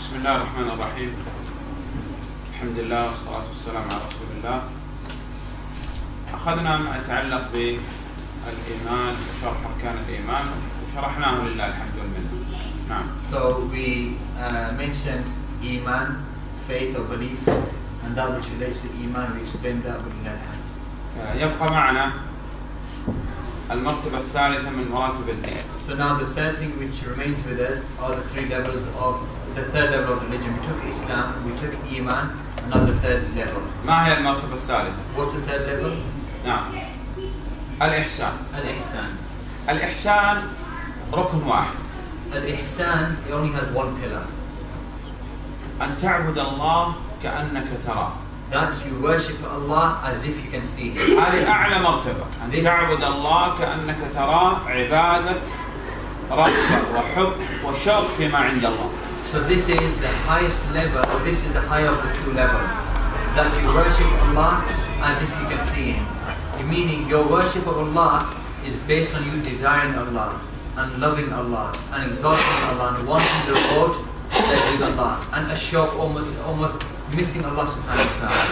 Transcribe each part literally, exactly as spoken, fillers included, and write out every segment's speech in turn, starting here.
بسم الله الرحمن الرحيم. الحمد لله والصلاة والسلام على رسول الله. أخذنا ما يتعلق بالإيمان وشرح أركان الإيمان وشرحناه لله الحمد والمنة. نعم. So we uh, mentioned Iman, faith or belief, and that which relates to Iman, we explained that ولله الحمد. يبقى معنا المرتبة الثالثة من مراتب الدين. So now the third thing which remains with us are the three levels of the third level of religion. We took Islam, we took Iman, and now the third level. ما هي المرتبة الثالثة؟ What's the third level? نعم. الإحسان. Al-Ihsan. الإحسان ركن واحد. Al-Ihsan, it only has one pillar. أن تعبد الله كأنك تراه. That you worship Allah as if you can see Him. هذه أعلى مرتبة. أن تعبد الله كأنك تراه، عبادة رغبة وحب وشوق فيما عند الله. So this is the highest level, or this is the higher of the two levels. That you worship Allah as if you can see Him. Meaning your worship of Allah is based on you desiring Allah and loving Allah and exalting Allah and wanting the reward that is with Allah, and a shock almost almost missing Allah subhanahu wa ta'ala.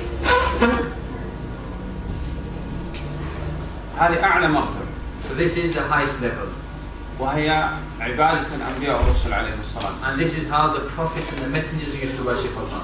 هذه أعلى مرتبة. So this is the highest level. وهي عبادة الأنبياء والرسل عليهم الصلاة. And this is how the prophets and the messengers used to worship Allah.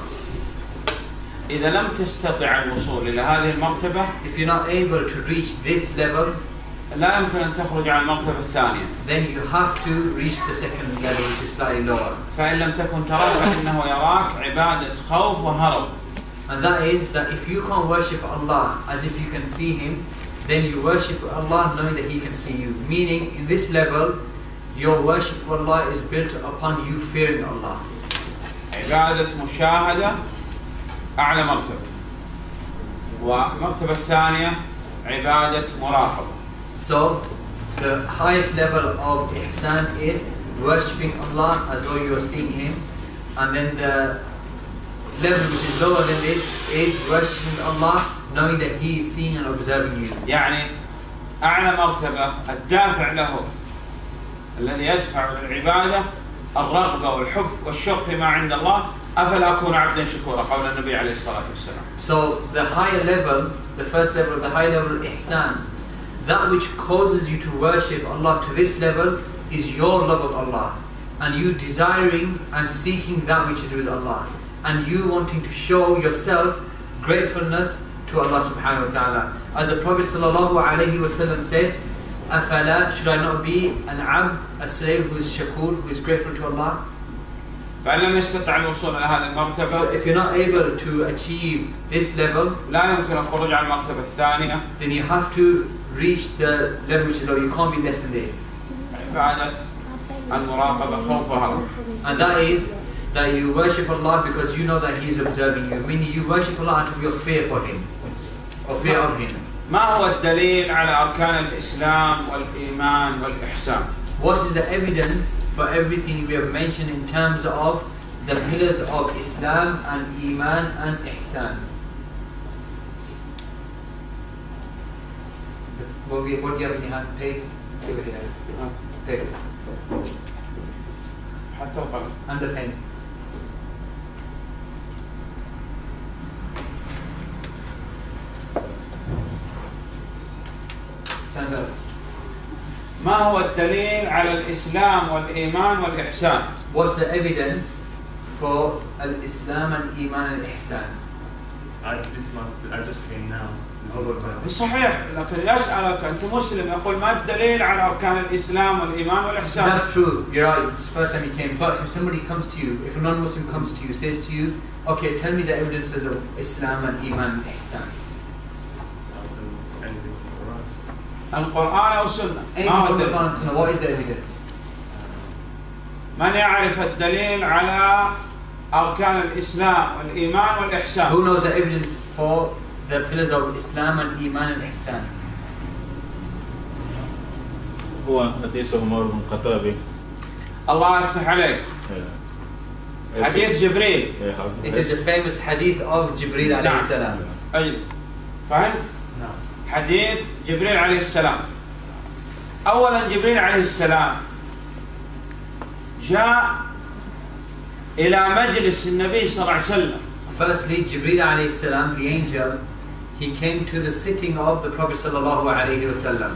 إذا لم تستطع الوصول إلى هذه المرتبة، if you're not able to reach this level, لا يمكن أن تخرج عن المرتبة الثانية. then you have to reach the second level, which is slightly lower. فإن لم تكن تراه فإنه يراك عبادة خوف وهرب. And that is that if you can't worship Allah as if you can see Him, then you worship Allah knowing that He can see you. Meaning, in this level, your worship for Allah is built upon you fearing Allah. عبادة مشاهدة أعلى مرتبة. والمرتبة الثانية عبادة مراقبة. So, the highest level of ihsan is worshipping Allah as though you are seeing Him, and then the level which is lower than this is worshipping Allah knowing that He is seeing and observing you. يعني أعلى مرتبة الدافع له الذي يدفع للعبادة الرغبة والحب والشوق فيما عند الله. أفلا أكون عبدا شكورا قول النبي عليه الصلاة والسلام. So the higher level, the first level, the high level of ihsan, that which causes you to worship Allah to this level is your love of Allah, and you desiring and seeking that which is with Allah, and you wanting to show yourself gratefulness to Allah subhanahu wa ta'ala. As the Prophet sallallahu alayhi wa sallam said, Afala, should I not be an abd, a slave who is shakur, who is grateful to Allah? فإن لم يستطع الوصول إلى هذه المرتبة، so if you're not able to achieve this level, لا يمكن الخروج عن المرتبة الثانية. then you have to reach the level which is low. You can't be less than this. عبادة المراقبة خوف وهرب. And that is that you worship Allah because you know that He is observing you. Meaning you worship Allah out of your fear for Him, or fear of Him. ما هو الدليل على أركان الإسلام والإيمان والإحسان؟ What is the evidence for everything we have mentioned in terms of the pillars of Islam and Iman and Ihsan? What, we, what do you have in your hand? Paper? Over here. Papers. حتى القلم. And the pen. Stand up. ما هو الدليل على الإسلام والإيمان والإحسان؟ What's the evidence for Al-Islam and Iman and Ihsan? I, this month, I just came now. صحيح، لكن يسألك أنت مسلم يقول ما الدليل على أركان الإسلام والإيمان والإحسان؟ That's true. You're right. It's the first time you came. But if somebody comes to you, if a non-Muslim comes to you, says to you, "Okay, tell me the evidences of Islam and Iman and Ihsan." القرآن أو السنة. Anything from the Quran and Sunnah, what is the evidence? من يعرف الدليل على أركان الإسلام والإيمان والإحسان؟ Who knows the evidence for the pillars of Islam and Iman and Ihsan? هو حديث عمر بن الخطاب. الله يفتح عليك. حديث جبريل. It is a famous hadith of Jibreel alayhi salam. أي فهمت؟ نعم. حديث جبريل عليه السلام. أولا جبريل عليه السلام جاء إلى مجلس النبي صلى الله عليه وسلم. Firstly, Jibreel alayhi salam, the angel, he came to the sitting of the Prophet sallallahu alayhi wasallam.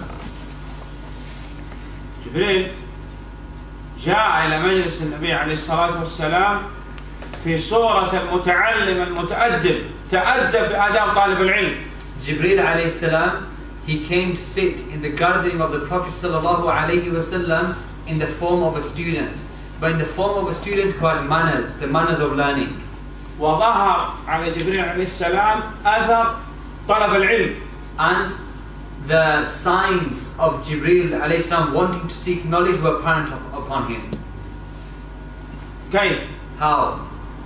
جبريل جاء إلى مجلس النبي عليه الصلاة والسلام في صورة المتعلم المتأدب، تأدب بآداب طالب العلم. Jibreel alayhi salam, he came to sit in the gathering of the Prophet sallallahu alayhi wasallam in the form of a student, but in the form of a student who had manners, the manners of learning. وظهر على جبريل عليه السلام أثر طلب العلم. And the signs of Jibreel alayhi salam wanting to seek knowledge were apparent upon him. كيف؟ How?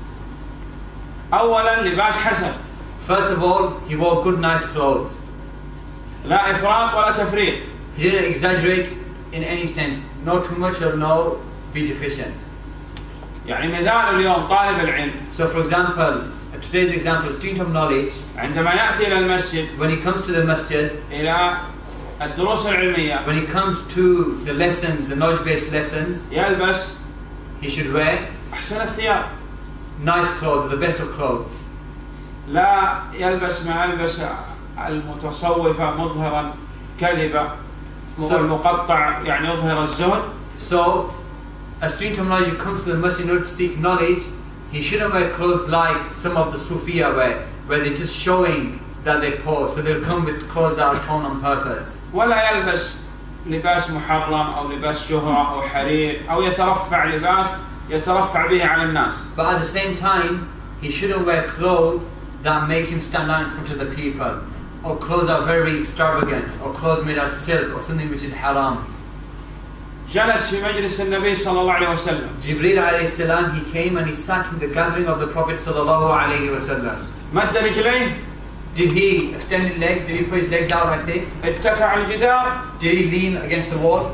أولا لباس حسن. First of all, he wore good, nice clothes. لا إفراط ولا تفريط. He didn't exaggerate in any sense. No too much or no be deficient. يعني مثال اليوم طالب العلم. So for example, today's example, student of knowledge, عندما يأتي إلى المسجد when he comes to the masjid, إلى الدروس العلمية when he comes to the lessons, the knowledge-based lessons, يلبس he should wear أحسن الثياب. nice clothes, the best of clothes. لا يلبس ما يلبس المتصوفة مظهرا كذبة مقطع يعني يظهر الزهد. So a student of knowledge who comes to the masjid in order to seek knowledge, he shouldn't wear clothes like some of the Sufiya wear, where they're just showing that they're poor, so they'll come with clothes that are torn on purpose. ولا يلبس لباس محرم أو لباس شهرة أو حرير أو يترفع لباس يترفع به على الناس. But at the same time, he shouldn't wear clothes that make him stand out in front of the people, or clothes that are very extravagant, or clothes made out of silk, or something which is haram. جلس في مجلس النبي صلى الله عليه وسلم. Jibreel alayhi salam, he came and he sat in the gathering of the Prophet sallallahu alayhi wasallam. مد رجليه. Did he extend his legs? Did he put his legs out like this? اتكى على الجدار. Did he lean against the wall?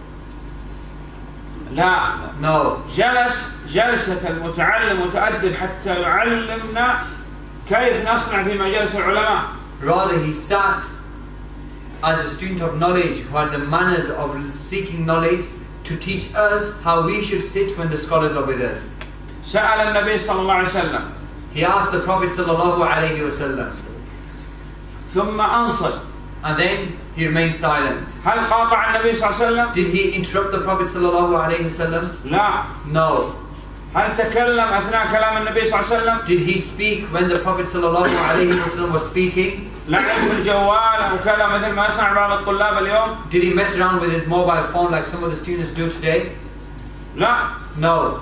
لا. No. جلس جلسة المتعلم متأدب حتى يعلمنا كيف نصنع في مجالس العلماء. Rather, he sat as a student of knowledge who had the manners of seeking knowledge to teach us how we should sit when the scholars are with us. سأل النبي صلى الله عليه وسلم. He asked the Prophet sallallahu alayhi wasallam, ثم أنصت. and then he remained silent. هل قاطع النبي صلى الله عليه وسلم؟ Did he interrupt the Prophet sallallahu alayhi wasallam? لا. No. هل تكلم أثناء كلام النبي صلى الله عليه وسلم؟ Did he speak when the Prophet sallallahu alayhi wasallam was speaking? لعب بالجوال أو كذا مثل ما يصنع بعض الطلاب اليوم؟ Did he mess around with his mobile phone like some of the students do today? لا. No.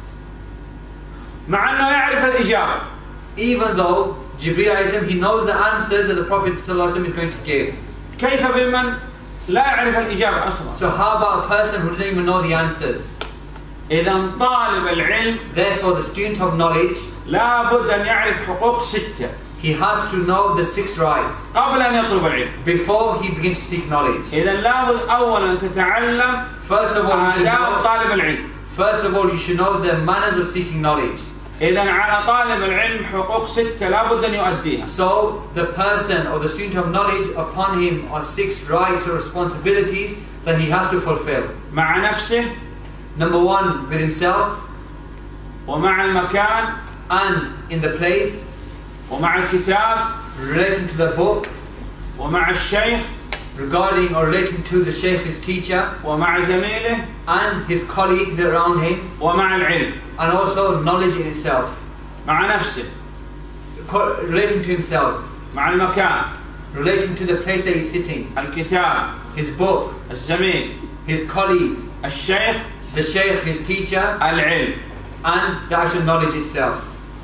مع أنه يعرف الإجابة. Even though Jibreel alayhi salam, he knows the answers that the Prophet sallallahu alayhi wasallam is going to give. كيف بمن لا يعرف الإجابة أصلا؟ So how about a person who doesn't even know the answers? إذا طالب العلم Therefore, the student of knowledge, لا بد أن يعرف حقوق ستة he has to know the six rights قبل أن يطلب العلم. before he begins to seek knowledge. إذا لابد أولا أن تتعلم First of all, you should آداب know, طالب العلم. first of all, you should know the manners of seeking knowledge. إذا على طالب العلم حقوق ستة لابد أن يؤديها. So, the person or the student of knowledge, upon him are six rights or responsibilities that he has to fulfill. مع نفسه Number one, with himself, ومع المكان and in the place, ومع الكتاب relating to the book, ومع الشيخ regarding or relating to the sheikh, his teacher, ومع زميله and his colleagues around him, ومع العلم. and also knowledge in itself, مع نفسه Co- relating to himself, مع المكان relating to the place that he's sitting, الكتاب his book, الزميل his colleagues, الشيخ the sheikh, his teacher, العلم. and the actual knowledge itself.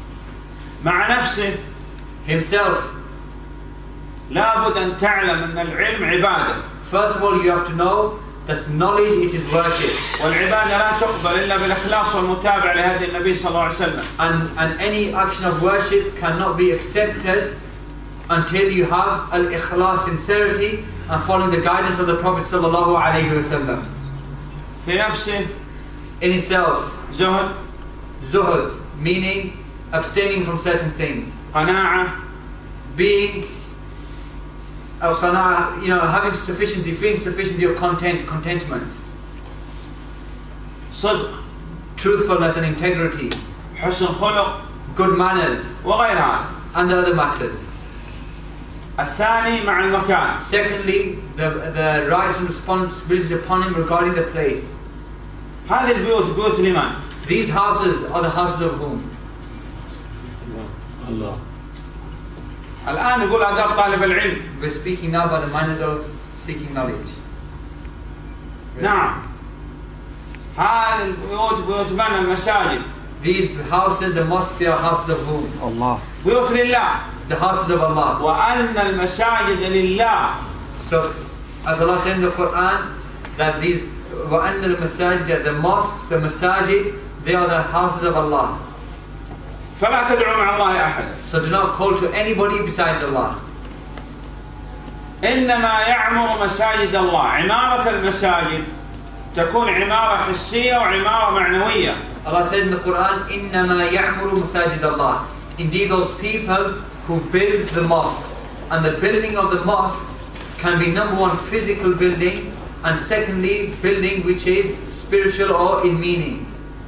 مع نفسه Himself, لابد أن تعلم أن العلم عبادة. first of all, you have to know that knowledge, it is worship. والعبادة لا تقبل إلا بالإخلاص والمتابعة لهدي النبي صلى الله عليه وسلم. And, and any action of worship cannot be accepted until you have al-ikhlas, sincerity, and following the guidance of the Prophet sallallahu alaihi wasallam. في نفسه In itself, زهد zuhud, meaning abstaining from certain things, قناعة being, al qana'a, you know, having sufficiency, feeling sufficiency of content, contentment, صدق truthfulness and integrity, حسن خلق good manners, وغير هذا. and the other matters. الثاني مع المكان. Secondly, the, the rights and responsibilities upon him regarding the place. هذه البيوت بيوت لمن؟ These houses are the houses of whom? Allah. الآن يقول آداب طالب العلم. We're speaking now about the manners of seeking knowledge. نعم. هذه البيوت بيوت من؟ المساجد. These houses, the mosques, they are houses of whom? Allah. بيوت لله. The houses of Allah. وأن المساجد لله. So, as Allah said in the Quran, that these وَأَنَّ الْمَسَاجِدَ, the mosques, the masajid, they are the houses of Allah. فلا تدعوا مع الله أحدا. So do not call to anybody besides Allah. إنما يعمر مساجد الله. عمارة المساجد تكون عمارة حسية وعمارة معنوية. Allah said in the Quran, إِنَّمَا يَعْمُرُ مَسَاجِدَ اللَّهِ. Indeed, those people who build the mosques, and the building of the mosques can be number one, physical building, and secondly, building which is spiritual or in meaning.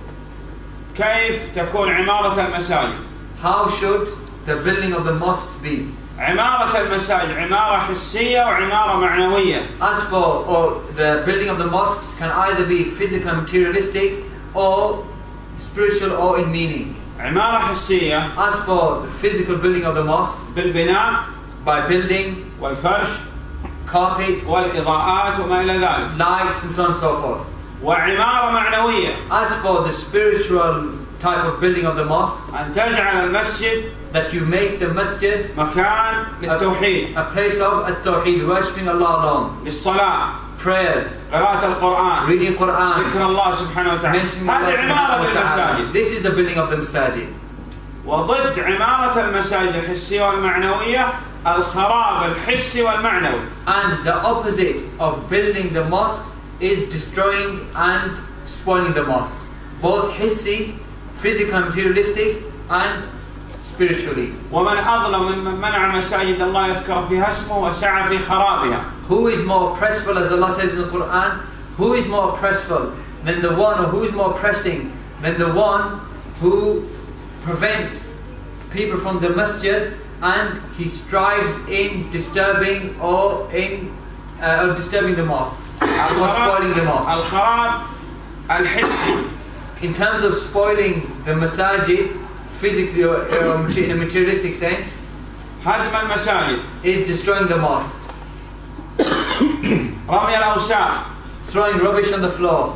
كيف تكون عمارة المساجد؟ How should the building of the mosques be? عمارة المساجد عمارة حسية وعمارة معنوية. As for or the building of the mosques can either be physical and materialistic or spiritual or in meaning. عمارة حسية. As for the physical building of the mosques, بالبناء by building, والفرش carpets, والإضاءات وما إلى ذلك. lights and so on and so forth. وعمارة معنوية. As for the spiritual type of building of the mosques, أن تجعل المسجد that you make the masjid مكان للتوحيد. a place of at-tawheed, worshipping Allah alone, للصلاة. prayers, قراءة القرآن. reading Quran, ذكر الله سبحانه وتعالى. mentioning Allah هذه عمارة subhanahu wa ta'ala. للمساجد. This is the building of the masajid. وضد عمارة المساجد الحسية والمعنوية الخراب الحسي والمعنوي. And the opposite of building the mosques is destroying and spoiling the mosques, both hissi, physical and materialistic, and spiritually. ومن أظلم ممن منع مساجد الله يذكر فيها اسمه وسعى في خرابها. Who is more oppressful, as Allah says in the Quran, who is more oppressful than the one, or who is more oppressing than the one who prevents people from the masjid and he strives in disturbing or in uh, or disturbing the mosques or spoiling the mosques. الخراب الحسي. In terms of spoiling the masajid physically or, or in a materialistic sense, هدم المساجد. is destroying the mosques, رمي الأوساخ. throwing rubbish on the floor,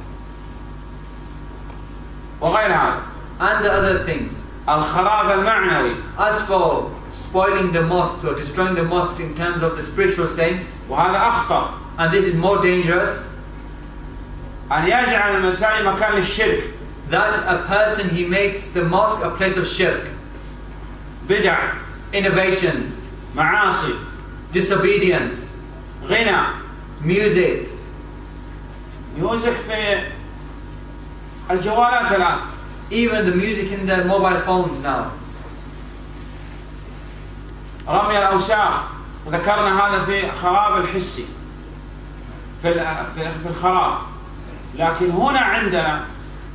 وغير هذا. and the other things. الخراب المعنوي. As for spoiling the mosque or destroying the mosque in terms of the spiritual sense, وهذا أخطر. and this is more dangerous, أن يجعل المساجد مكان للشرك. that a person he makes the mosque a place of shirk, بدع. innovations, معاصي. disobedience, غنى. music. ميوزك في الجوالات الآن. Even the music in the mobile phones now. رمي الأوساخ. وذكرنا هذا في خراب الحسي في في الخراب. لكن هنا عندنا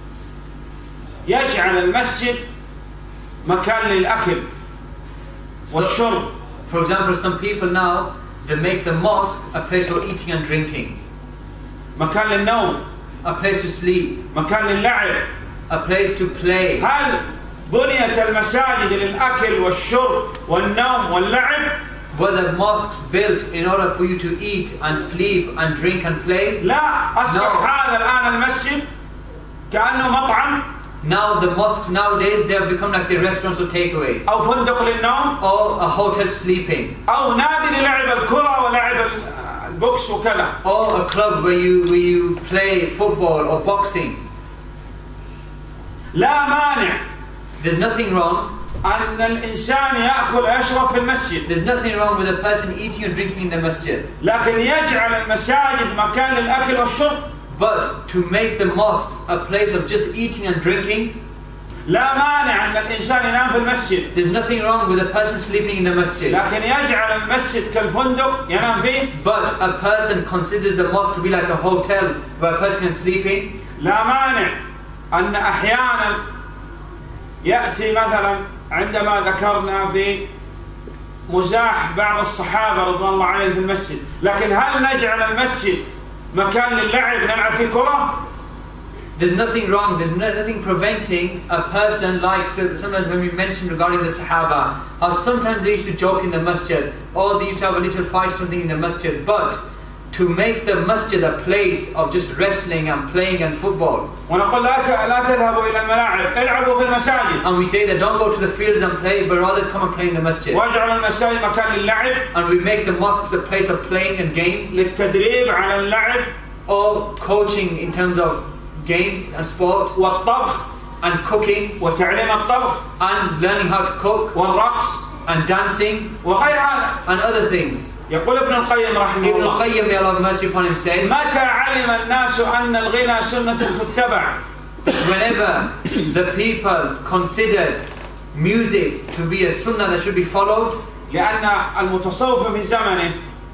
يجعل المسجد مكان للأكل والشرب. For example, some people now, they make the mosque a place for eating and drinking, مكان للنوم. a place to sleep, مكان للعب. a place to play. هل بنيت المساجد للأكل والشرب والنوم واللعب؟ Were the mosques built in order for you to eat and sleep and drink and play? لا. أصبح No. هذا الآن المسجد كأنه مطعم Now the mosques nowadays, they have become like the restaurants or takeaways, أو فندق للنوم or a hotel sleeping, أو نادي للعب الكرة ولعب البوكس وكذا. or a club where you where you play football or boxing. لا مانع There's nothing wrong. أن الإنسان يأكل ويشرب في المسجد. There's nothing wrong with a person eating and drinking in the masjid. لكن يجعل المساجد مكان للأكل والشرب. But to make the mosques a place of just eating and drinking, لا مانع أن الإنسان ينام في المسجد. there's nothing wrong with a person sleeping in the masjid. لكن يجعل المسجد كالفندق ينام فيه. But a person considers the mosque to be like a hotel where a person can sleep in. لا مانع أن أحيانا يأتي مثلا عندما ذكرنا في مزاح بعض الصحابة رضوان الله عليهم في المسجد، لكن هل نجعل المسجد مكان للعب نلعب فيه كرة؟ There's nothing wrong, there's nothing preventing a person like, so sometimes when we mentioned regarding the Sahaba, how sometimes they used to joke in the masjid, or they used to have a little fight or something in the masjid, but to make the masjid a place of just wrestling and playing and football. ونقول لا لا تذهبوا إلى الملاعب، العبوا في المساجد. And we say that don't go to the fields and play, but rather come and play in the masjid. واجعل المساجد مكان للعب. And we make the mosques a place of playing and games. للتدريب على اللعب. Or coaching in terms of games and sport. والطبخ. And cooking. وتعليم الطبخ. And learning how to cook. والرقص. And dancing. وغير هذا. And other things. يقول ابن القيم رحمه Ibn الله. al-Qayyim, may Allah have mercy upon him, said, متى علم الناس أن الغنى سنة تتبع. whenever the people considered music to be a sunnah that should be followed, لأن المتصوف في زمنه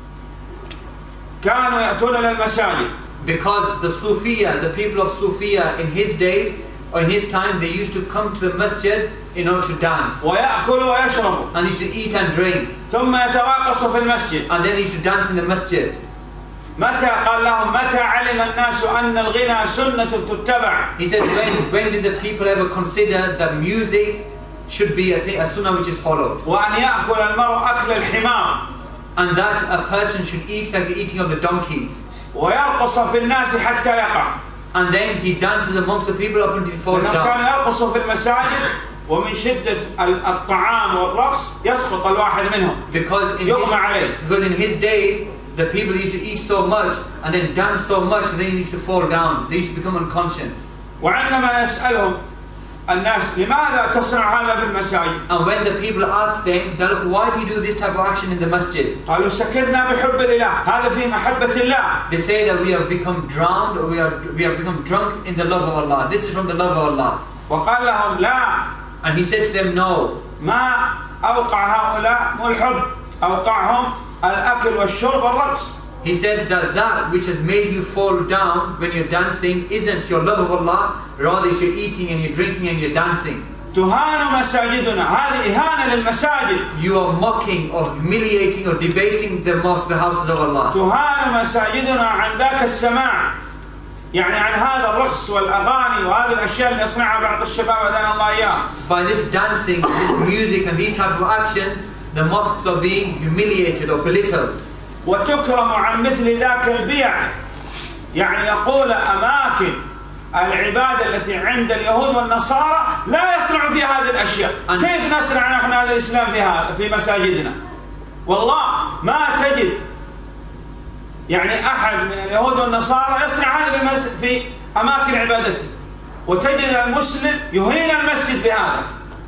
كانوا يأتون إلى المساجد. because the Sufiya, the people of Sufiya in his days or in his time, they used to come to the masjid in order to dance. ويأكلوا ويشربوا. And they used to eat and drink. ثم يتراقصوا في المسجد. And then they used to dance in the masjid. متى قال لهم متى علم الناس أن الغنى سنة تتبع. He said, when, when did the people ever consider that music should be a, thing, a sunnah which is followed? وأن يأكل المرء أكل الحمار. And that a person should eat like the eating of the donkeys. ويرقص في الناس حتى يقع. And then he dances amongst the people up until he falls لأنهم down. كانوا يرقصوا في المساجد ومن شدة الطعام والرقص يسقط الواحد منهم. Because in, يغمى عليه. his, because in his days, the people used to eat so much and then dance so much and then they used to fall down. They used to become unconscious. وعندما يسألهم الناس لماذا تصنع هذا في المساجد؟ And when the people ask them, they look, why do you do this type of action in the masjid? قالوا سكرنا بحب الإله، هذا في محبة الله. They say that we have become drowned or we, are, we have become drunk in the love of Allah. This is from the love of Allah. وقال لهم لا. And he said to them, no. ما أوقع هؤلاء مو الحب، أوقعهم الأكل والشرب والرقص. He said that that which has made you fall down when you're dancing isn't your love of Allah, rather it's your eating and your drinking and your dancing. تهان مساجدنا، هذه إهانة للمساجد. You are mocking or humiliating or debasing the mosques, the houses of Allah. تهان مساجدنا عن ذاك السماع، يعني عن هذا الرقص والأغاني وهذه الأشياء اللي يصنعها بعض الشباب هدانا الله إياه. By this dancing, this music and these type of actions, the mosques are being humiliated or belittled. وتكرم عن مثل ذاك البيع، يعني يقول أماكن العبادة التي عند اليهود والنصارى لا يصنع فيها هذه الأشياء. كيف نصنع نحن هذا الإسلام فيها في مساجدنا؟ والله ما تجد يعني أحد من اليهود والنصارى يصنع هذا في أماكن عبادته، وتجد المسلم يهين المسجد بهذا.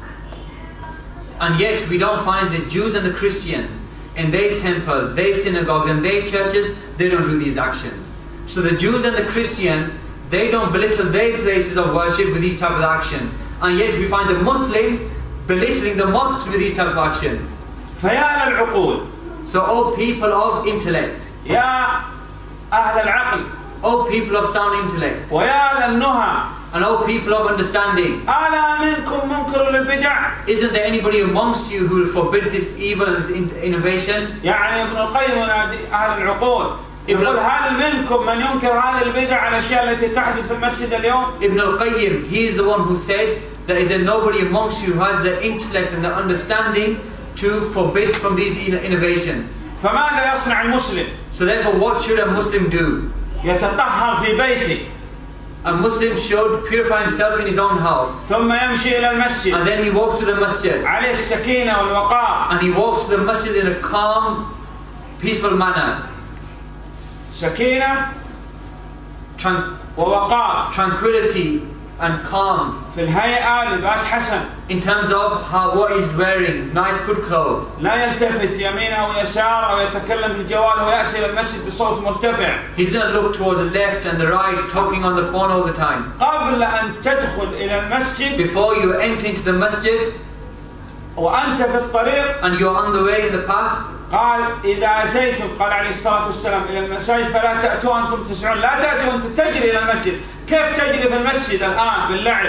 And yet we don't find the Jews and the Christians in their temples, their synagogues and their churches, they don't do these actions. So the Jews and the Christians, they don't belittle their places of worship with these type of actions. And yet we find the Muslims belittling the mosques with these type of actions. فيا للعقول. So all people of intellect. يا أهل العقل. all people of sound intellect. ويا للنهى. And all people of understanding. ألا منكم منكر للبدع. Isn't there anybody amongst you who will forbid this evil and this innovation? يعني ابن القيم ينادي أهل العقول. يقول هل منكم من ينكر هذه البدع الأشياء التي تحدث في المسجد اليوم؟ Ibn al-Qayyim, he is the one who said that is there nobody amongst you who has the intellect and the understanding to forbid from these innovations. فماذا يصنع المسلم؟ So therefore, what should a Muslim do? يتطهر في بيته. A Muslim should purify himself in his own house. ثم يمشي إلى المسجد. And then he walks to the masjid. عليه السكينة والوقار. And he walks to the masjid in a calm, peaceful manner. سكينة Tran ووقار. Tranquility and calm. في الهيئة لباس حسن. In terms of how what he's wearing, nice good clothes. لا يلتفت يمين أو يسار أو يتكلم في الجوال ويأتي إلى المسجد بصوت مرتفع. He's going to look towards the left and the right, talking on the phone all the time. قبل أن تدخل إلى المسجد. Before you enter into the masjid. وأنت في الطريق. And you're on the way in the path. قال إذا أتيتم قال عليه الصلاة والسلام إلى المساجد فلا تأتوا أنتم تسعون، لا تأتوا وأنتم تجري إلى المسجد. كيف تجري في المسجد الآن باللعب؟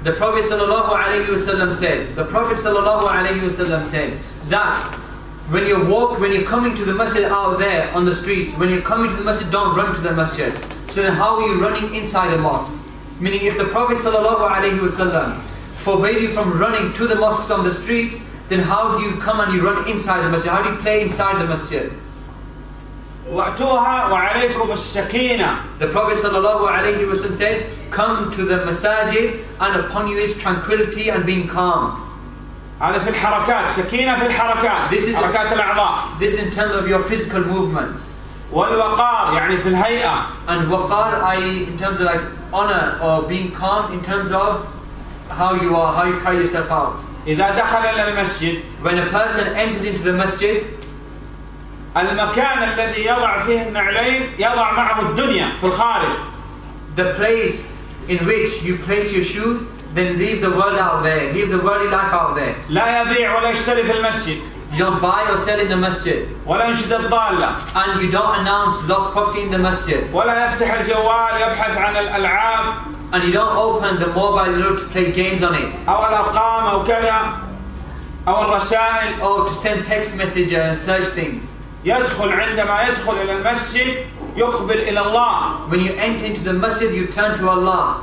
The Prophet sallallahu alaihi wasallam said, the Prophet sallallahu alaihi wasallam said that when you walk, when you're coming to the masjid out there on the streets, when you're coming to the masjid, don't run to the masjid. So then how are you running inside the mosques? Meaning if the Prophet sallallahu alaihi wasallam forbade you from running to the mosques on the streets, then how do you come and you run inside the masjid? How do you play inside the masjid? وَأْتُوهَا وَعَلَيْكُمُ السَّكِينَةِ. The Prophet sallallahu alaihi wasallam said, come to the masajid and upon you is tranquility and being calm. هذا في الحركات، سكينة في الحركات. This is حركات الأعضاء. This in terms of your physical movements. والوقار يعني في الهيئة. And waqar, I in terms of like honor or being calm in terms of how you are, how you carry yourself out. إذا دخل إلى المسجد. When a person enters into the masjid, المكان الذي يضع فيه النعلين يضع معه الدنيا في الخارج. The place in which you place your shoes, then leave the world out there, leave the worldly life out there. لا يبيع ولا يشتري في المسجد. You don't buy or sell in the masjid. ولا ينشد الضالة. And you don't announce lost property in the masjid. ولا يفتح الجوال يبحث عن الألعاب. And you don't open the mobile in order to play games on it. أو الأرقام أو كذا أو الرسائل. Or to send text messages and such things. يدخل عندما يدخل إلى المسجد يقبل إلى الله. When you enter into the masjid, you turn to Allah.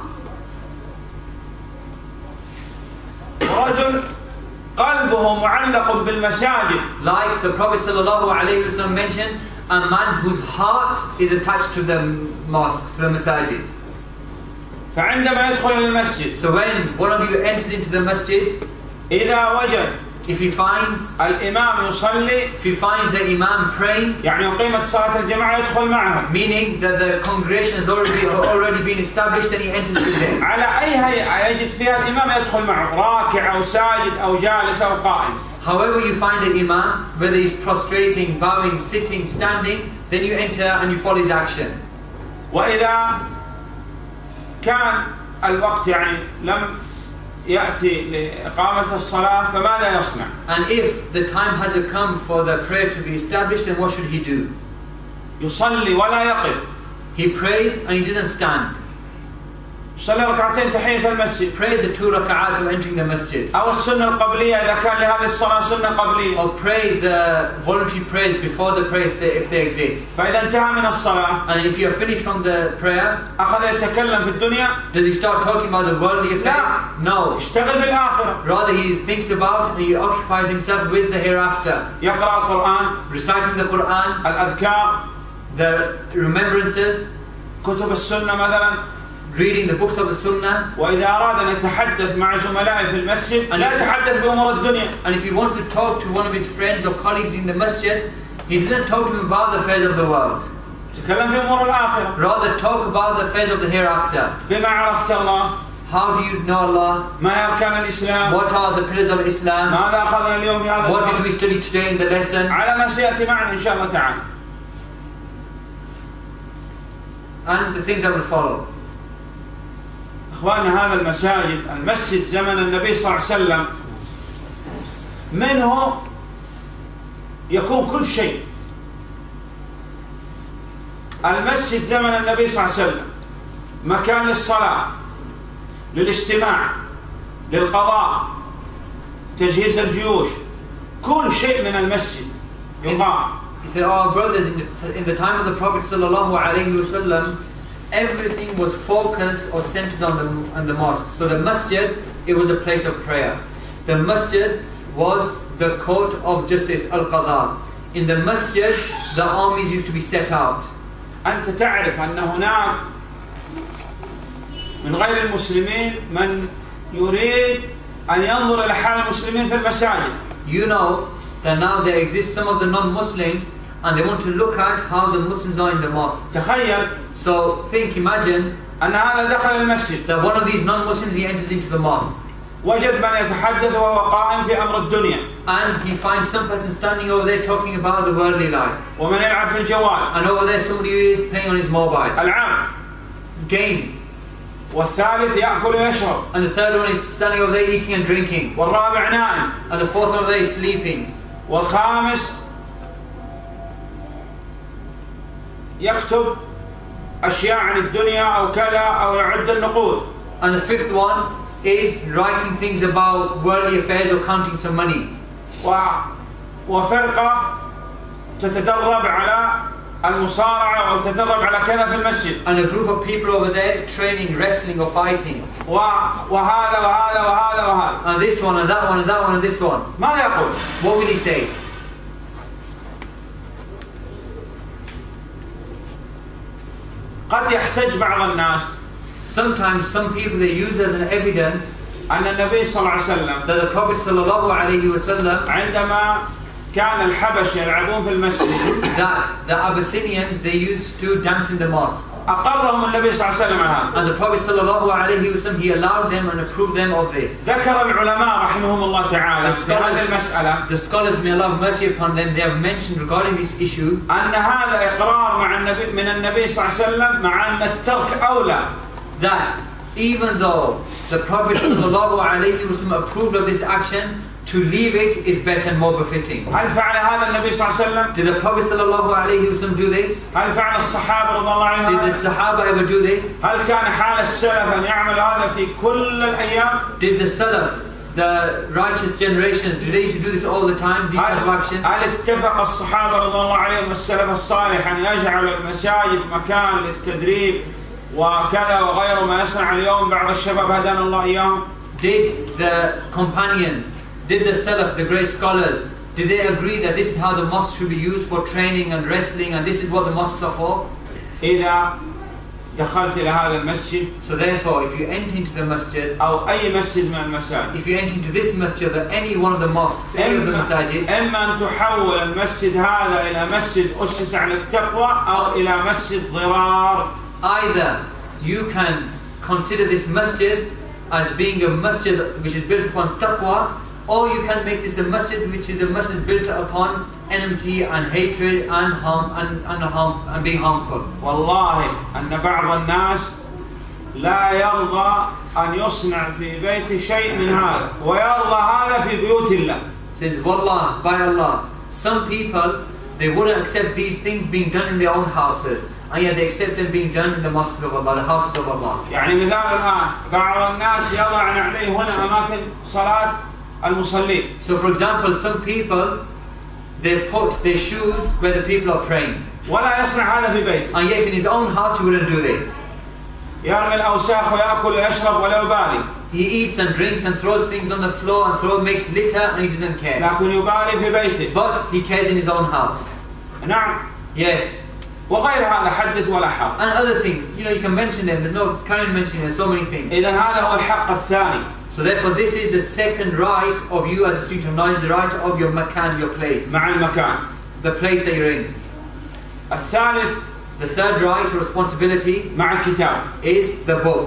رجل قلبه معلق بالمساجد. Like the Prophet sallallahu alaihi wasallam mentioned, a man whose heart is attached to the mosques, to the masajid. فعندما يدخل إلى المسجد. So when one of you enters into the masjid, إذا وجد if he finds الإمام يصلي if he finds the imam praying, يعني أقيمت صلاة الجماعة يدخل معهم. meaning that the congregation has already already been established, then he enters with them. على أي هيئة يجد فيها الإمام يدخل معه، راكع أو ساجد أو جالس أو قائم. However you find the imam, whether he's prostrating, bowing, sitting, standing, then you enter and you follow his action. وإذا كان الوقت يعني لم يأتي لإقامة الصلاة فماذا يصنع؟ And if the time hasn't come for the prayer to be established, then what should he do? يصلي ولا يقف. He prays and he doesn't stand. يصلي ركعتين تحية في المسجد. Pray the two raka'at of entering the masjid. أو السنة القبلية إذا كان لهذه الصلاة سنة قبلية. Or pray the voluntary prayers before the prayer if they, if they exist. فإذا انتهى من الصلاة. And if you are finished from the prayer, أخذ يتكلم في الدنيا. does he start talking about the worldly affairs? لا. No. يشتغل بالآخرة. Rather he thinks about and he occupies himself with the hereafter. يقرأ القرآن. Reciting the Quran. الأذكار. The remembrances. كتب السنة مثلا. Reading the books of the Sunnah. وإذا أراد أن يتحدث مع زملائه في المسجد لا يتحدث بأمور الدنيا. And if he wants to talk to one of his friends or colleagues in the masjid, he doesn't talk to him about the affairs of the world. تكلم في أمور الآخرة. Rather talk about the affairs of the hereafter. بما عرفت الله. How do you know Allah? ما هي أركان الإسلام؟ What are the pillars of Islam? ماذا أخذنا اليوم في هذا What did الدرس؟ we study today in the lesson? على ما سيأتي معنا إن شاء الله تعالى. And the things that will follow. إخواننا هذا المساجد المسجد زمن النبي صلى الله عليه وسلم منه يكون كل شيء. المسجد زمن النبي صلى الله عليه وسلم مكان للصلاة، للاجتماع، للقضاء، تجهيز الجيوش، كل شيء من المسجد يقام. He said, "Our brothers, in the, in the time of the Prophet sallallahu alaihi wasallam, everything was focused or centered on the on the mosque. So the masjid, it was a place of prayer. The masjid was the court of justice, al-qadha. In the masjid, the armies used to be set out. أنت تعرف أن هناك من غير المسلمين من يريد أن ينظر إلى حال المسلمين في المساجد. You know that now there exist some of the non-Muslims and they want to look at how the Muslims are in the mosque. تخيل. So think, imagine أن هذا دخل المسجد. that one of these non-Muslims, he enters into the mosque. وجد من يتحدث وهو قائم في أمر الدنيا. And he finds some person standing over there talking about the worldly life. ومن يلعب في الجوال. And over there somebody who is playing on his mobile. ألعاب. Games. والثالث يأكل ويشرب. And the third one is standing over there eating and drinking. والرابع نائم. And the fourth one over there is sleeping. والخامس يكتب أشياء عن الدنيا أو كذا أو يعد النقود. And the fifth one, is writing things about worldly affairs or counting some money. و وفرقة تتدرب على المصارعة أو تتدرب على كذا في المسجد. And a group of people over there training wrestling or fighting. و وهذا وهذا وهذا وهذا. And this one and that one and that one and this one. ماذا يقول؟ What will he say? قد يحتج بعض الناس Sometimes some people they use as an evidence أن النبي صلى الله عليه وسلم that the Prophet sallallahu alaihi wasallam عندما كان الحبش يلعبون في المسجد that the Abyssinians they used to dance in the mosque. أقرهم النبي صلى الله عليه وسلم على هذا. And the Prophet sallallahu alaihi wasallam he allowed them and approved them of this. ذكر العلماء رحمهم الله تعالى في هذه المسألة The scholars, may Allah have mercy upon them, they have mentioned regarding this issue أن هذا إقرار مع النبي من النبي صلى الله عليه وسلم مع أن الترك أولى. that even though the Prophet sallallahu alaihi wasallam approved of this action, to leave it is better and more befitting. هل فعل هذا النبي صلى الله عليه وسلم؟ Did the Prophet sallallahu alaihi wasallam do this? هل فعل الصحابة رضي الله عنهم؟ Did the Sahaba ever do this? هل كان حال السلف أن يعمل هذا في كل الأيام؟ Did the Salaf, the righteous generations, did they used to do this all the time, these type of actions? هل اتفق الصحابة رضي الله عليهم والسلف الصالح أن يجعلوا المساجد مكان للتدريب وكذا وغيره ما يصنع اليوم بعض الشباب هدانا الله إياهم؟ Did the companions, did the Salaf, the great scholars, did they agree that this is how the mosque should be used for training and wrestling and this is what the mosques are for? إذا دخلت إلى هذا المسجد So therefore, if you enter into the masjid, أو أي مسجد من المساجد if you enter into this masjid or any one of the mosques, any of the masajid, إما أن تحول المسجد هذا إلى مسجد أسس على التقوى أو إلى مسجد ضرار. either you can consider this masjid as being a masjid which is built upon taqwa, or you can make this a masjid which is a masjid built upon enmity and hatred and harm and, and harm and being harmful. والله أن بعض الناس لا يرضى أن يصنع في بيت شيء من هذا ويرضى هذا في بيوت الله. Says wallah, by Allah, some people they wouldn't accept these things being done in their own houses, and yet they accept them being done in the mosques of Allah, the houses of Allah. يعني مثال الآن بعض الناس يضع عليه هنا أماكن صلاة المصلين. So for example, some people they put their shoes where the people are praying, ولا يصنع هذا في بيته. and yet in his own house he wouldn't do this. يرمي الأوساخ ويأكل ويشرب ولا يبالي. He eats and drinks and throws things on the floor and throw, makes litter, and he doesn't care. لكن يبالي في بيته. But he cares in his own house. نعم. Yes. وغير هذا حدث ولا حرج. And other things, you know, you can mention them. There's no current mentioning. There's so many things. إذا هذا هو الحق الثاني. So therefore, this is the second right of you as a student of knowledge, the right of your makan, your place, مع المكان. the place that you're in. الثالث The third right or responsibility مع الكتاب. is the book.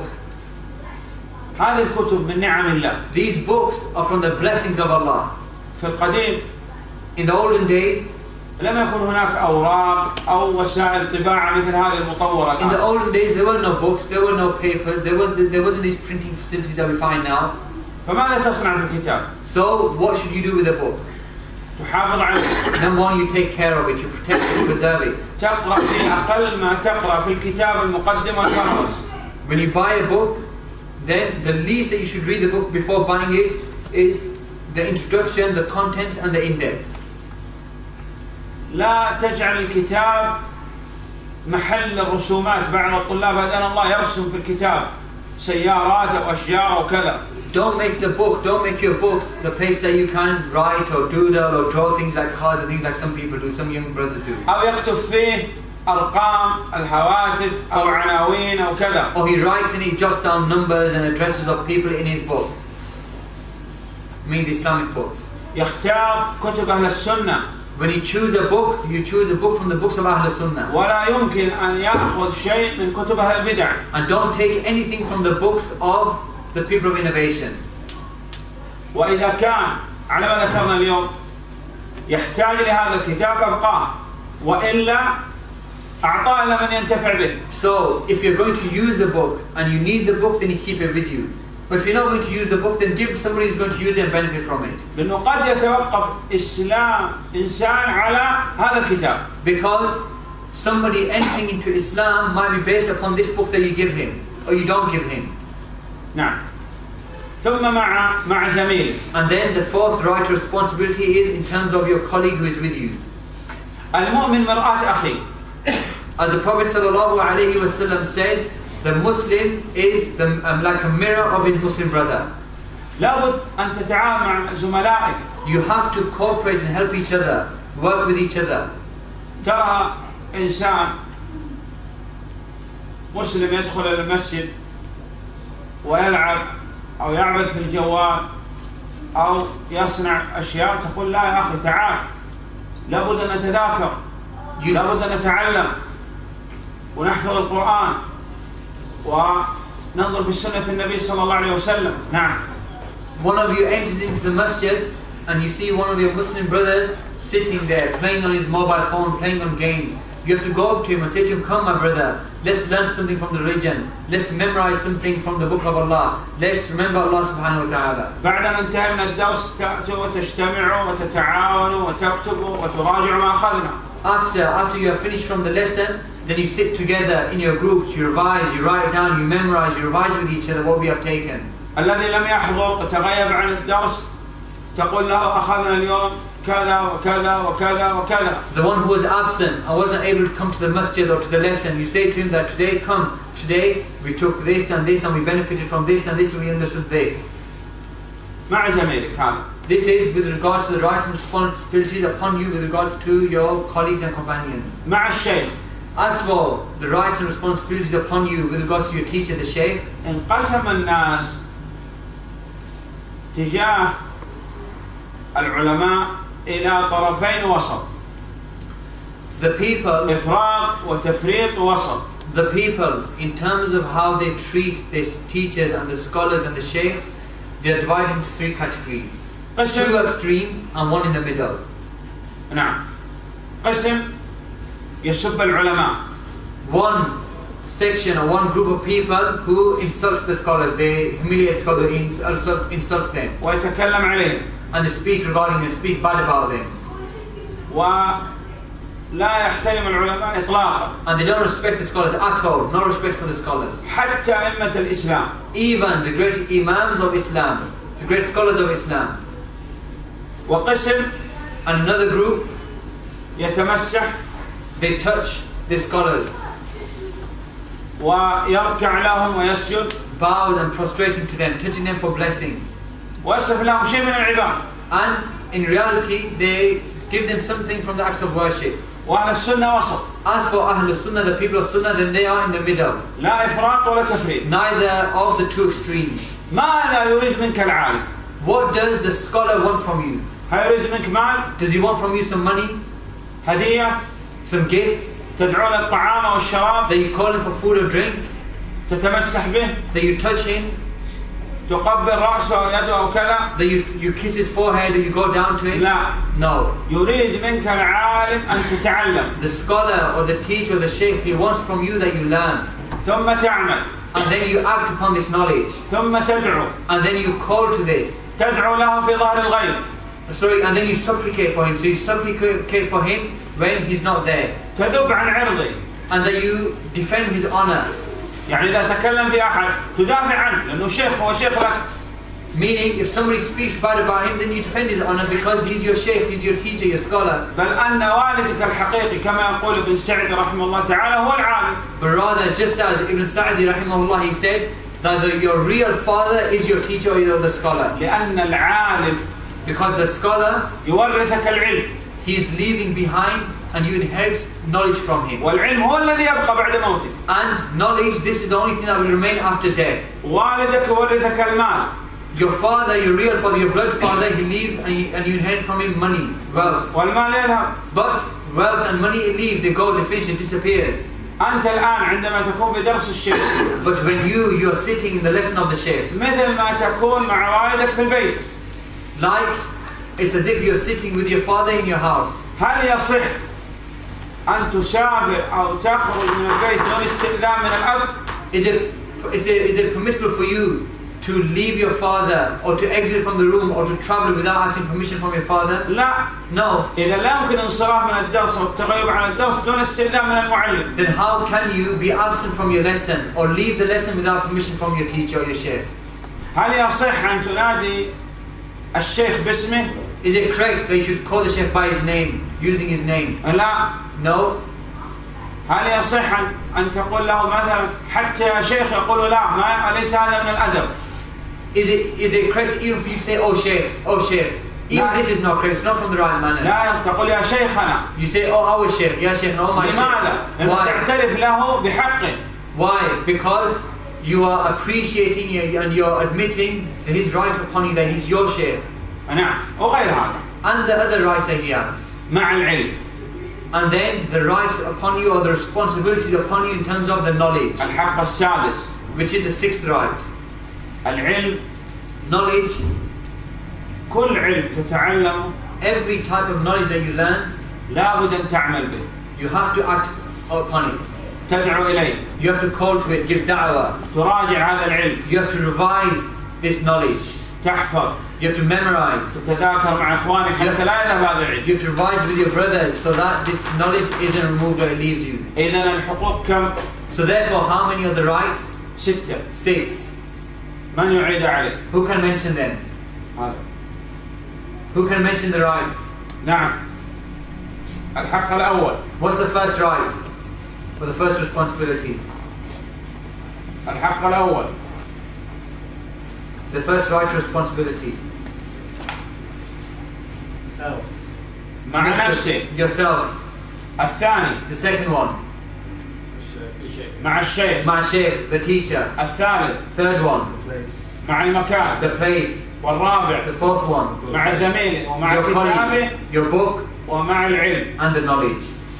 هذه الكتب من نعم الله. These books are from the blessings of Allah. في القديم In the olden days, لم يكن هناك أوراق أو وسائل طباعة مثل هذه المطورة in the الآن. olden days, there were no books, there were no papers, there were there wasn't these printing facilities that we find now. فماذا تصنع في الكتاب؟ So what should you do with a book? تحافظ عليه. Number one, you take care of it, you protect it, preserve it. تقرأ في أقل ما تقرأ في الكتاب المقدمة والفهرس. When you buy a book, then the least that you should read the book before buying it is the introduction, the contents, and the index. لا تجعل الكتاب محل الرسومات. بعض الطلاب هدانا الله يرسم في الكتاب سيارات أو أشجار أو كذا. Don't make the book, don't make your books the place that you can write or doodle or draw things like cars and things like some people do, some young brothers do. أو يكتب فيه أرقام الهواتف أو عناوين أو كذا. Or he writes and he jots down numbers and addresses of people in his book. I mean the Islamic books. يختار كتب أهل السنة. When you choose a book, you choose a book from the books of Ahl Sunnah. ولا يمكن أن يأخذ شيء من كتب أهل البدع. And don't take anything from the books of the people of innovation. وإذا كان على ما ذكرنا اليوم يحتاج لهذا الكتاب أبقاه وإلا أعطاه لمن ينتفع به. So if you're going to use a book and you need the book, then you keep it with you. But if you're not going to use the book, then give somebody who's going to use it and benefit from it. لأنه قد يتوقف إسلام إنسان على هذا الكتاب. Because somebody entering into Islam might be based upon this book that you give him or you don't give him. نعم. ثم مع مع زميله. And then the fourth right responsibility is in terms of your colleague who is with you. المؤمن مرآة أخيه. As the Prophet sallallahu alaihi wasallam said, the Muslim is the, um, like a mirror of his Muslim brother. لابد أن تتعامل مع زملائك. You have to cooperate and help each other, work with each other. ترى إنسان مسلم يدخل إلى المسجد ويلعب أو يعبث في الجوال أو يصنع أشياء، تقول لا يا أخي تعال، لابد أن نتذاكر، لابد أن نتعلم ونحفظ القرآن وننظر في سنة النبي صلى الله عليه وسلم. نعم. One of you enters into the masjid and you see one of your Muslim brothers sitting there playing on his mobile phone, playing on games. You have to go up to him and say to him, come my brother, let's learn something from the religion, let's memorize something from the book of Allah, let's remember Allah subhanahu wa ta'ala. بعد أن انتهى من الدرس تأتوا وتجتمعوا وتتعاونوا وتكتبوا وتراجعوا ما أخذنا. After, after you have finished from the lesson, then you sit together in your groups, you revise, you write down, you memorize, you revise with each other what we have taken. الذي لم يحضر وتغيب عن الدرس تقول له أخذنا اليوم كذا وكذا وكذا وكذا. The one who was absent and wasn't able to come to the masjid or to the lesson, you say to him that today come, today we took this and this and we benefited from this and this and we understood this. مع زميلك هذا. This is with regards to the rights and responsibilities upon you with regards to your colleagues and companions. مع الشيخ. As for the rights and responsibilities upon you with regards to your teacher, the Shaykh, انقسم الناس تجاه العلماء إلى طرفين وسط. The people, إفراط وتفريط وسط. the people, in terms of how they treat these teachers and the scholars and the sheikhs, they are divided into three categories. قسم. Two extremes and one in the middle. نعم. قسم يسب العلماء. One section or one group of people who insult the scholars, they humiliate scholars, insult, insult them. ويتكلم عليهم. And they speak regarding them, speak bad about them. ولا يحترم العلماء إطلاقا. And they don't respect the scholars at all, no respect for the scholars. حتى أئمة الإسلام. Even the great imams of Islam, the great scholars of Islam. وقسم And another group, يتمسح they touch the scholars, ويركع لهم ويسجد bows and prostrating to them, touching them for blessings. ويصف لهم شيء من العبادة. And in reality, they give them something from the acts of worship. وأهل السنة وسط. As for Ahl Sunnah, the people of Sunnah, then they are in the middle. لا إفراط ولا تفريط. Neither of the two extremes. ماذا يريد منك العالم؟ What does the scholar want from you? هل يريد منك مال؟ Does he want from you some money, هدية؟ some gifts, تدعون الطعام والشراب؟ that you call him for food or drink, تتمسح به؟ that you touch him, تقبل رأسه أو يده أو كذا؟ that you, you kiss his forehead or you go down to him? لا. No. يريد منك العالم أن تتعلم. The scholar or the teacher or the sheikh, he wants from you that you learn. ثم تعمل. And then you act upon this knowledge. ثم تدعو. And then you call to this. تدعو له في ظهر الغيب. Sorry, and then you supplicate for him. So you supplicate for him when he's not there. تذب عن عرضه. And that you defend his honor. يعني إذا تكلم في أحد تدافع عنه لأنه شيخ هو شيخ لك. Meaning, if somebody speaks bad about him, then you defend his honor because he's your sheikh, he's your teacher, your scholar. بل أن والدك الحقيقي كما يقول ابن سعد رحمه الله تعالى هو العالم. But rather, just as Ibn Sa'di rahimahullah, he said that the, your real father is your teacher or you're the scholar. لأن العالم Because the scholar, يورثك العلم. he is leaving behind and you inherit knowledge from him. والعلم هو الذي يبقى بعد موتك. And knowledge, this is the only thing that will remain after death. والدك يورثك المال. Your father, your real father, your blood father, he leaves and you, and you inherit from him money, wealth. والمال يذهب. But wealth and money, it leaves, it goes, it finishes, it disappears. أنت الآن عندما تكون في درس الشيخ. But when you, you are sitting in the lesson of the sheikh. مثل ما تكون مع والدك في البيت. Like, it's as if you're sitting with your father in your house. هل يصح أن تسافر أو تخرج من البيت دون استئذان من الأب؟ Is it, is it, is it permissible for you to leave your father or to exit from the room or to travel without asking permission from your father? لا. No. إذا لا يمكن انصراف من الدرس أو التغيب عن الدرس دون استئذان من المعلم. Then how can you be absent from your lesson or leave the lesson without permission from your teacher or your sheikh? هل يصح أن تنادي الشيخ باسمه؟ Is it correct that you should call the sheikh by his name, using his name? لا. No. هل يصح أن تقول له مثلا حتى يا شيخ؟ يقول لا، ما ليس هذا من الأدب. Is it is it correct even for you to say oh sheikh, oh sheikh? Even this is not correct. It's not from the right manner. لا تقول يا شيخنا. You say oh our sheikh, ya sheikh, no my sheikh. لماذا؟ لأنك تعترف له بحقه. Why? Because you are appreciating and you're admitting his right upon you that he's your sheikh. نعم. وغير هذا. And the other rights that he has. مع العلم. And then the rights upon you or the responsibilities upon you in terms of the knowledge. الحق السادس. Which is the sixth right. العلم. Knowledge. كل علم تتعلمه. Every type of knowledge that you learn. لابد أن تعمل به. You have to act upon it. تدعو إليه. You have to call to it, give da'wah. تراجع هذا العلم. You have to revise this knowledge. تحفظ. You have to memorize. تتذاكر مع إخوانك حتى لا يذهب هذا العلم. You have to revise with your brothers so that this knowledge isn't removed or it leaves you. إذن الحقوق كم؟ So therefore, how many are the rights? ستة. Six. من يعيد عليه؟ Who can mention them? هذا. Who can mention the rights? نعم. الحق الأول. What's the first right? Or the first responsibility? الحق الأول. The first right responsibility. Self. مع نفسه. Yourself. الثاني. The second one. مع الشيخ. مع sheikh, the teacher. الثالث. Third one. The place. مع المكان. The place. والرابع. The fourth one. مع زميله ومع Your كتابه colleague, your book, ومع العلم. and the knowledge.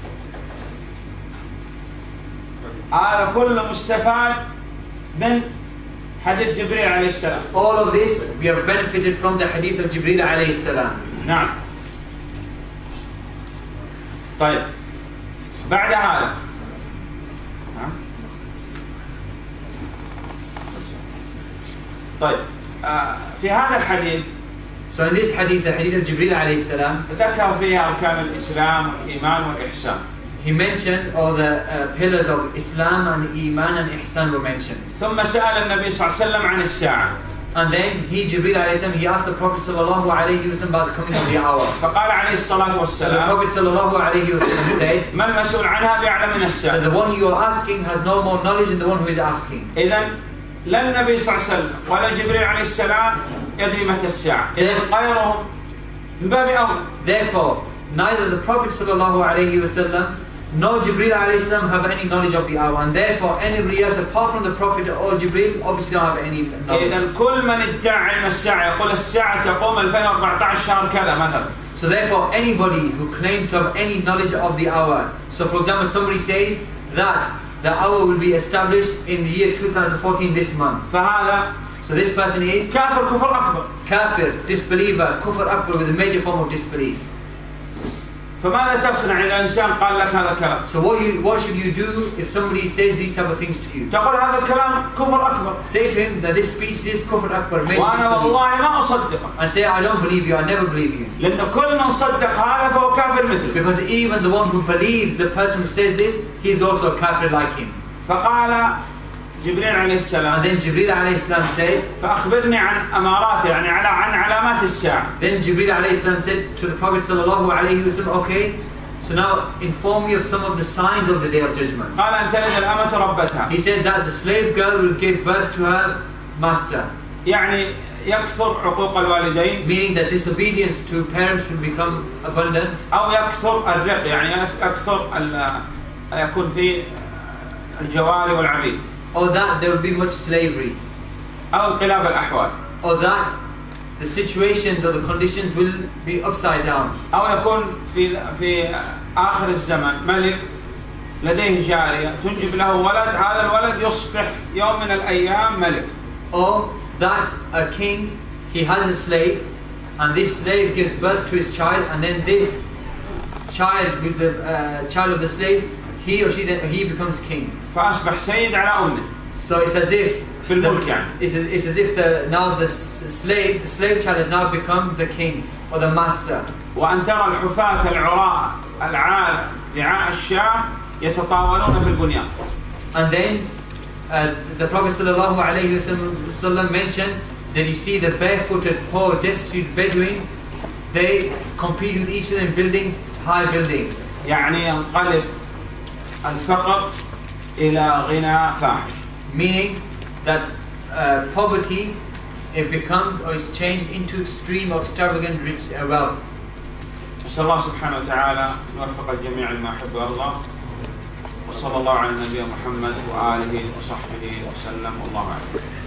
هذا كله مستفاد من حديث جبريل عليه السلام. All of this we have benefited from the hadith of Jibreel alayhi salam. نعم. طيب بعد هذا طيب آه في هذا الحديث So in this hadith, the hadith of Jibreel alayhi salam, ذكر فيها أركان الإسلام والإيمان والإحسان. he mentioned all the uh, pillars of Islam and Iman and Ihsan were mentioned. ثم سأل النبي صلى الله عليه وسلم عن الساعة. And then he, Jibreel alayhi salam, he asked the Prophet sallallahu alayhi wa sallam about the coming of the hour. فقال عليه الصلاة So the والسلام Prophet sallallahu alayhi wa sallam said ما المسؤول عنها بأعلم من that السائل. the one you are asking has no more knowledge than the one who is asking. إذن لا النبي صلى الله عليه وسلم ولا جبريل عليه السلام يدري متى الساعة. إذن غيرهم من باب أولى. Therefore, neither the Prophet sallallahu alayhi wa sallam nor Jibreel alayhi salam have any knowledge of the hour, and therefore anybody else apart from the Prophet or Jibreel obviously don't have any knowledge. إذن كل من ادعى علم الساعة يقول الساعة تقوم ألفين وأربعة عشر شهر كذا مثلا. So therefore anybody who claims to have any knowledge of the hour, so for example somebody says that the hour will be established in the year two thousand fourteen this month. فهذا So this person is كافر كفر أكبر. kafir, disbeliever, kufr akbar with a major form of disbelief. فماذا تصنع إذا إنسان قال لك هذا الكلام؟ So what you what should you do if somebody says these type of things to you? تقول هذا الكلام كفر أكبر. Say to him that this speech is kufr akbar, major وأنا disbelief. والله ما أصدقه. And say I don't believe you, I never believe you. لأن كل من صدق هذا فهو كافر مثله. Because even the one who believes the person who says this, he is also a kafir like him. فقال جبريل عليه السلام. And then Jibreel alayhi salam said. فأخبرني عن أمارات يعني على عن علامات الساعة. Then Jibreel alayhi salam said to the Prophet sallallahu alayhi wa sallam, okay, so now inform me of some of the signs of the Day of Judgment. قال أن تلد الأمة ربتها. He said that the slave girl will give birth to her master. يعني يكثر عقوق الوالدين. Meaning that disobedience to parents will become abundant. أو يكثر الرق يعني يكثر يكون في الجواري والعبيد. Or that there will be much slavery. أو انقلاب الأحوال. Or that the situations or the conditions will be upside down. أو يكون في في آخر الزمن ملك لديه جارية تنجب له ولد، هذا الولد يصبح يوم من الأيام ملك. Or that a king, he has a slave and this slave gives birth to his child, and then this child who's the uh, child of the slave, he or she then he becomes king. فأصبح سيد على أمه. So it's as if بالملك يعني. It's, it's as if the now the slave the slave child has now become the king or the master. وأن ترى الحفاة العراة العالة رعاء الشاة يتطاولون في البنيان. And then uh, the Prophet sallallahu alaihi wasallam mentioned that you see the barefooted, poor, destitute Bedouins, they compete with each other in building high buildings. يعني ينقلب الفقر إلى غنى فاحش. Meaning that uh, poverty, it becomes or is changed into extreme or extravagant rich, uh, wealth. نسأل الله سبحانه وتعالى أن يوفق الجميع لما يحب ويرضى. وصلى الله على نبينا محمد وآله وصحبه وسلم والله أعلم.